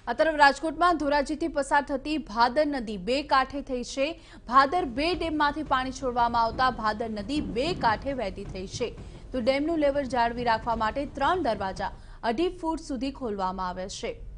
આ તરફ રાજકોટમાં ધોરાજીથી પસાર થતી ભાદર નદી બે કાંઠે થઈ છે। ભાદર બે ડેમમાંથી પાણી છોડવામાં આવતા ભાદર નદી બે કાંઠે વહેતી થઈ છે। તો ડેમનું લેવલ જાળવી રાખવા માટે 3 દરવાજા 2.5 ફૂટ સુધી ખોલવામાં આવ્યા છે।